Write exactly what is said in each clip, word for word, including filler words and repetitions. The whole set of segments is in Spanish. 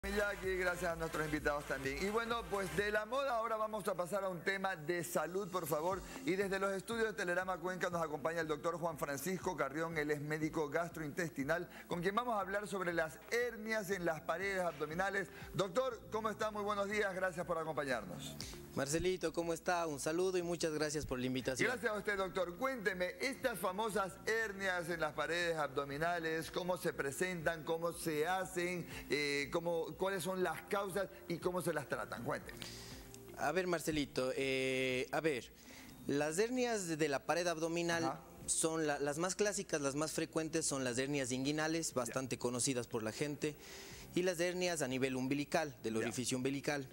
Miyaki, gracias a nuestros invitados también. Y bueno, pues de la moda ahora vamos a pasar a un tema de salud, por favor. Y desde los estudios de Telerama Cuenca nos acompaña el doctor Juan Francisco Carrión, él es médico gastrointestinal, con quien vamos a hablar sobre las hernias en las paredes abdominales. Doctor, ¿cómo está? Muy buenos días, gracias por acompañarnos. Marcelito, ¿cómo está? Un saludo y muchas gracias por la invitación. Gracias a usted, doctor. Cuénteme, estas famosas hernias en las paredes abdominales, ¿cómo se presentan, cómo se hacen, eh, cómo, cuáles son las causas y cómo se las tratan? Cuénteme. A ver, Marcelito, eh, a ver, las hernias de la pared abdominal... Ajá. Son la, las más clásicas, las más frecuentes son las hernias inguinales, bastante yeah. conocidas por la gente, y las hernias a nivel umbilical, del orificio yeah. umbilical.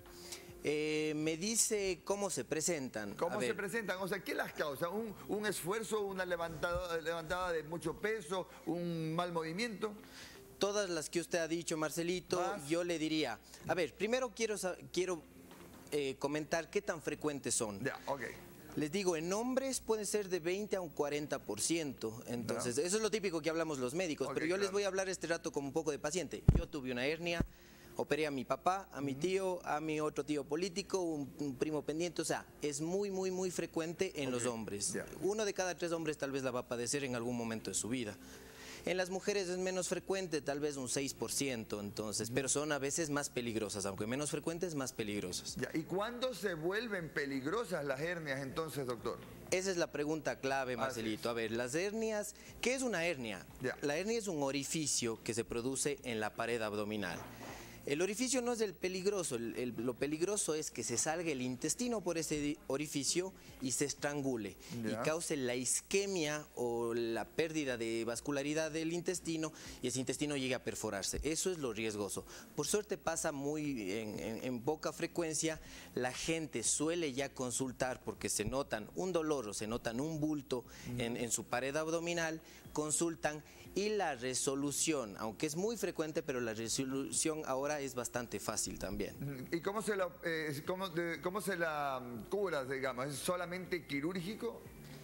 Eh, me dice cómo se presentan. ¿Cómo se presentan? O sea, ¿qué las causa? ¿Un, un esfuerzo, una levantada, levantada de mucho peso, un mal movimiento? Todas las que usted ha dicho, Marcelito, ¿más? Yo le diría, a ver, primero quiero, quiero eh, comentar qué tan frecuentes son. Ya, yeah, ok. Les digo, en hombres puede ser de veinte a un cuarenta por ciento, entonces no. Eso es lo típico que hablamos los médicos, okay, pero yo claro. les voy a hablar este rato como un poco de paciente. Yo tuve una hernia, operé a mi papá, a mi tío, a mi otro tío político, un, un primo pendiente, o sea, es muy, muy, muy frecuente en okay. los hombres. Yeah. Uno de cada tres hombres tal vez la va a padecer en algún momento de su vida. En las mujeres es menos frecuente, tal vez un seis por ciento, entonces, pero son a veces más peligrosas, aunque menos frecuentes, más peligrosas. Ya, ¿y cuándo se vuelven peligrosas las hernias entonces, doctor? Esa es la pregunta clave, Marcelito. A ver, las hernias, ¿qué es una hernia? Ya. La hernia es un orificio que se produce en la pared abdominal. El orificio no es el peligroso, el, el, lo peligroso es que se salga el intestino por ese orificio y se estrangule yeah. y cause la isquemia o la pérdida de vascularidad del intestino y ese intestino llegue a perforarse. Eso es lo riesgoso. Por suerte pasa muy en, en, en poca frecuencia, la gente suele ya consultar porque se notan un dolor o se notan un bulto mm. en, en su pared abdominal, consultan y la resolución, aunque es muy frecuente, pero la resolución ahora es bastante fácil también. ¿Y cómo se la, eh, cómo, de, cómo se la cura, digamos? ¿Es solamente quirúrgico?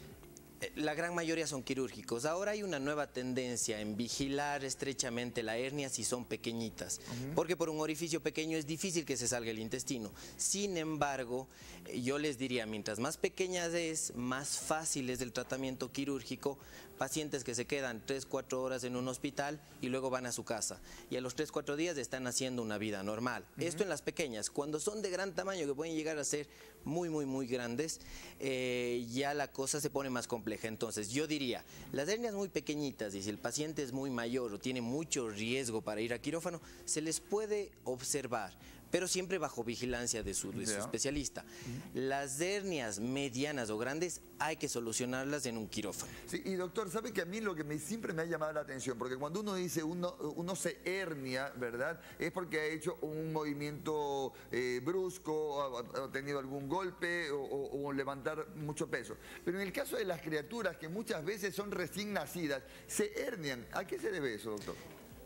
La gran mayoría son quirúrgicos. Ahora hay una nueva tendencia en vigilar estrechamente la hernia si son pequeñitas, uh-huh. porque por un orificio pequeño es difícil que se salga el intestino. Sin embargo, yo les diría, mientras más pequeña es, más fácil es el tratamiento quirúrgico. Pacientes que se quedan tres, cuatro horas en un hospital y luego van a su casa. Y a los tres, cuatro días están haciendo una vida normal. Uh-huh. Esto en las pequeñas. Cuando son de gran tamaño, que pueden llegar a ser muy, muy, muy grandes, eh, ya la cosa se pone más compleja. Entonces yo diría, las hernias muy pequeñitas y si el paciente es muy mayor o tiene mucho riesgo para ir a quirófano, se les puede observar, pero siempre bajo vigilancia de su, de su especialista. Uh-huh. Las hernias medianas o grandes hay que solucionarlas en un quirófano. Sí, y doctor, ¿sabe que a mí lo que me, siempre me ha llamado la atención? Porque cuando uno dice uno, uno se hernia, ¿verdad? Es porque ha hecho un movimiento eh, brusco, ha, ha tenido algún golpe o, o, o levantar mucho peso. Pero en el caso de las criaturas que muchas veces son recién nacidas, se hernian. ¿A qué se debe eso, doctor?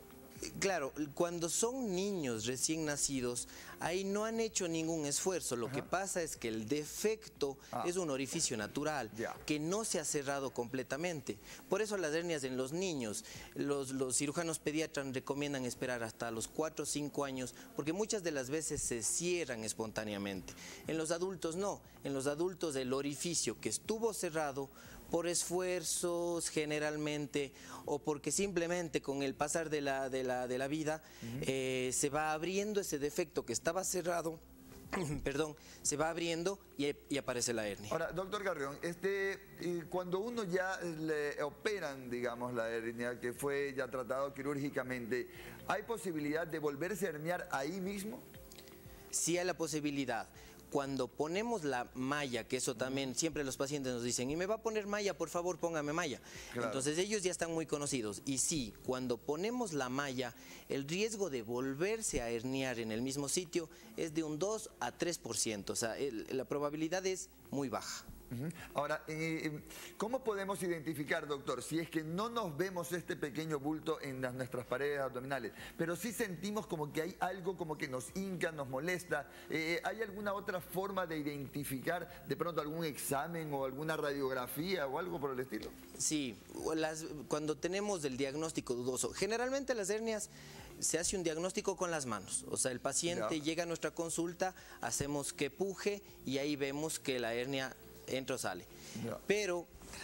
Claro, cuando son niños recién nacidos, ahí no han hecho ningún esfuerzo. Lo Ajá. que pasa es que el defecto ah. es un orificio natural, yeah. que no se ha cerrado completamente. Por eso las hernias en los niños, los, los cirujanos pediatras recomiendan esperar hasta los cuatro o cinco años, porque muchas de las veces se cierran espontáneamente. En los adultos no, en los adultos el orificio que estuvo cerrado por esfuerzos generalmente o porque simplemente con el pasar de la, de la, de la vida uh-huh. eh, se va abriendo ese defecto que estaba cerrado, perdón, se va abriendo y, y aparece la hernia. Ahora, doctor Carrión, este, cuando uno ya le operan, digamos, la hernia que fue ya tratado quirúrgicamente, ¿hay posibilidad de volverse a herniar ahí mismo? Sí hay la posibilidad. Cuando ponemos la malla, que eso también siempre los pacientes nos dicen, y me va a poner malla, por favor póngame malla. Claro. Entonces ellos ya están muy conocidos. Y sí, cuando ponemos la malla, el riesgo de volverse a herniar en el mismo sitio es de un dos a tres por ciento. O sea, el, la probabilidad es muy baja. Uh-huh. Ahora, eh, ¿cómo podemos identificar, doctor, si es que no nos vemos este pequeño bulto en las, nuestras paredes abdominales, pero sí sentimos como que hay algo como que nos hinca, nos molesta? Eh, ¿Hay alguna otra forma de identificar de pronto algún examen o alguna radiografía o algo por el estilo? Sí, las, cuando tenemos el diagnóstico dudoso, generalmente las hernias se hace un diagnóstico con las manos. O sea, el paciente Ya. llega a nuestra consulta, hacemos que puje y ahí vemos que la hernia entra o sale. Ya. Pero,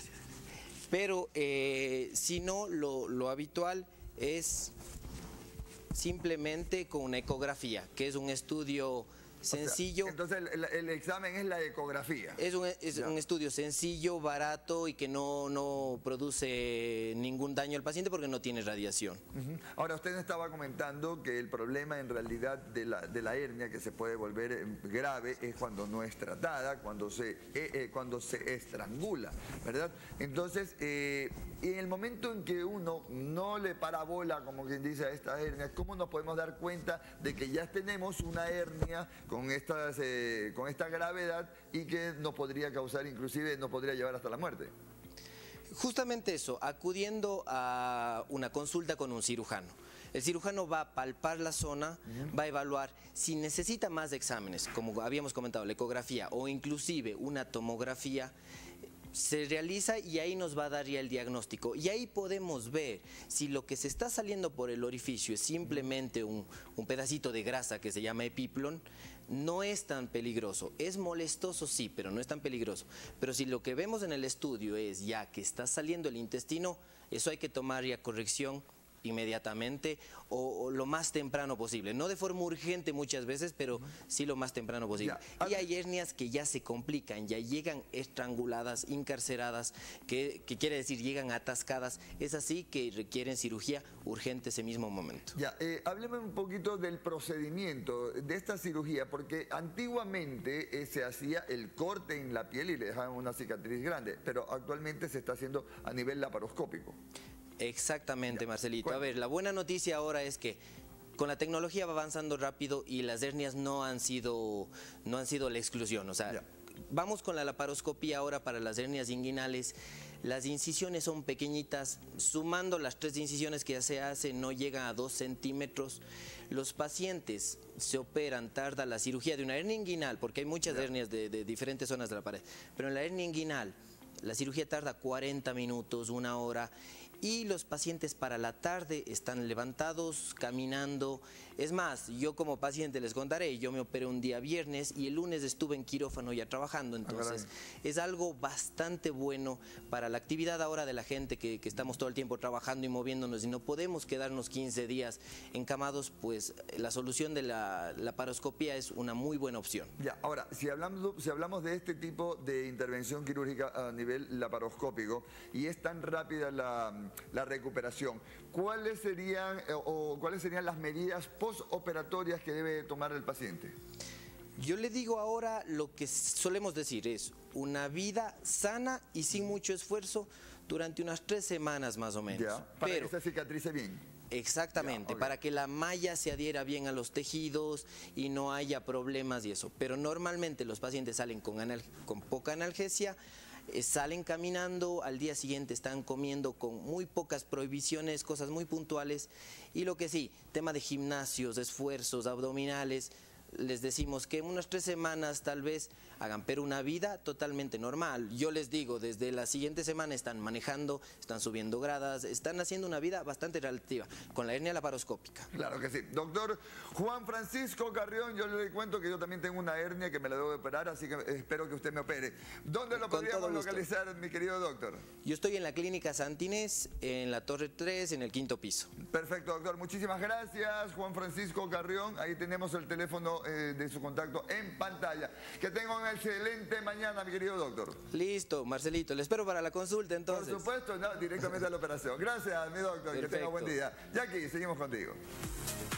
pero eh, si no, lo, lo habitual es simplemente con una ecografía, que es un estudio sencillo. O sea, entonces el, el- el examen es la ecografía. Es, un, es Ya. un estudio sencillo, barato y que no, no produce ningún daño al paciente porque no tiene radiación. Ujú. Ahora, usted estaba comentando que el problema en realidad de la, de la hernia que se puede volver eh, grave es cuando no es tratada, cuando se, eh, eh, cuando se estrangula, ¿verdad? Entonces, eh, en el momento en que uno no le para bola, como quien dice, a esta hernia, ¿cómo nos podemos dar cuenta de que ya tenemos una hernia con, estas, eh, con esta gravedad y que nos podría causar, inclusive nos podría llevar hasta la muerte? Justamente eso, acudiendo a una consulta con un cirujano. El cirujano va a palpar la zona, va a evaluar si necesita más exámenes, como habíamos comentado, la ecografía o inclusive una tomografía. Se realiza y ahí nos va a dar ya el diagnóstico. Y ahí podemos ver si lo que se está saliendo por el orificio es simplemente un, un pedacito de grasa que se llama epiplon, no es tan peligroso. Es molestoso, sí, pero no es tan peligroso. Pero si lo que vemos en el estudio es ya que está saliendo el intestino, eso hay que tomar ya corrección inmediatamente o, o lo más temprano posible. No de forma urgente muchas veces, pero sí lo más temprano posible. Ya. Y hay hernias que ya se complican, ya llegan estranguladas, encarceradas, que, que quiere decir llegan atascadas. Es así que requieren cirugía urgente ese mismo momento. Ya, eh, hábleme un poquito del procedimiento de esta cirugía, porque antiguamente eh, se hacía el corte en la piel y le dejaban una cicatriz grande, pero actualmente se está haciendo a nivel laparoscópico. Exactamente, Ya. Marcelito. ¿Cuál? A ver, la buena noticia ahora es que con la tecnología va avanzando rápido y las hernias no han sido, no han sido la exclusión. O sea, Ya. vamos con la laparoscopía ahora para las hernias inguinales. Las incisiones son pequeñitas, sumando las tres incisiones que ya se hacen no llegan a dos centímetros. Los pacientes se operan, tarda la cirugía de una hernia inguinal, porque hay muchas Ya. hernias de, de diferentes zonas de la pared, pero en la hernia inguinal la cirugía tarda cuarenta minutos, una hora. Y los pacientes para la tarde están levantados, caminando. Es más, yo como paciente les contaré, yo me operé un día viernes y el lunes estuve en quirófano ya trabajando. Entonces, es algo bastante bueno para la actividad ahora de la gente que, que estamos todo el tiempo trabajando y moviéndonos y no podemos quedarnos quince días encamados, pues la solución de la laparoscopía es una muy buena opción. Ya, ahora, si hablamos, si hablamos de este tipo de intervención quirúrgica a nivel laparoscópico y es tan rápida la, la recuperación, ¿cuáles serían, eh, o, cuáles serían las medidas postoperatorias que debe tomar el paciente? Yo le digo ahora lo que solemos decir es una vida sana y sin mucho esfuerzo durante unas tres semanas más o menos. Ya, para Pero, que se cicatrice bien. exactamente, Ya, ok. para que la malla se adhiera bien a los tejidos y no haya problemas y eso. Pero normalmente los pacientes salen con, anal- con poca analgesia, eh, salen caminando, al día siguiente están comiendo con muy pocas prohibiciones, cosas muy puntuales. Y lo que sí, tema de gimnasios, esfuerzos, abdominales, les decimos que en unas tres semanas tal vez hagan, pero una vida totalmente normal. Yo les digo, desde la siguiente semana están manejando, están subiendo gradas, están haciendo una vida bastante relativa, con la hernia laparoscópica. Claro que sí. Doctor Juan Francisco Carrión, yo le cuento que yo también tengo una hernia que me la debo de operar, así que espero que usted me opere. ¿Dónde lo Con podríamos todo gusto. localizar, mi querido doctor? Yo estoy en la clínica Santinés, en la Torre tres, en el quinto piso. Perfecto, doctor. Muchísimas gracias, Juan Francisco Carrión. Ahí tenemos el teléfono eh, de su contacto en pantalla. Que tenga una excelente mañana, mi querido doctor. Listo, Marcelito, le espero para la consulta entonces. Por supuesto, no, directamente a la operación. Gracias, mi doctor. Que tenga Perfecto. buen día. Jackie, seguimos contigo.